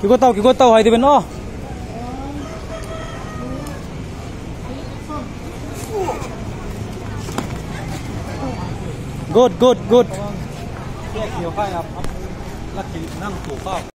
kiko tau hai di ben oh good แยกเขียวไข่ครับลักขีนั่งถูกข้าว